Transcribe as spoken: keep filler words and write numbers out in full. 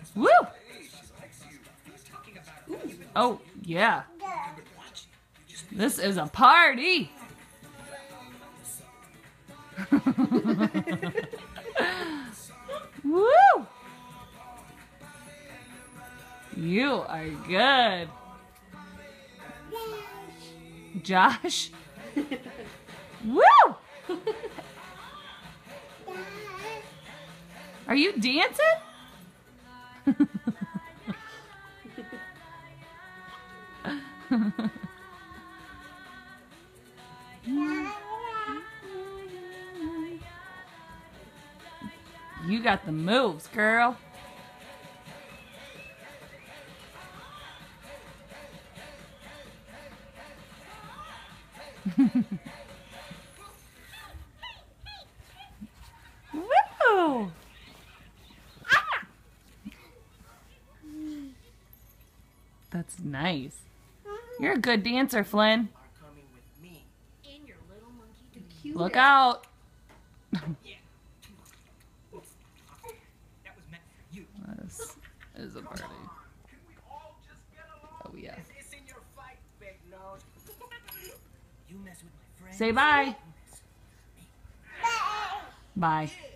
Woo! Oh, yeah. This is a party. Woo! You are good. Josh? Woo! Are you dancing? You got the moves, girl. Woo! That's nice. You're a good dancer, Flynn. Look out. This is a party. Oh, yeah. Say bye. Bye.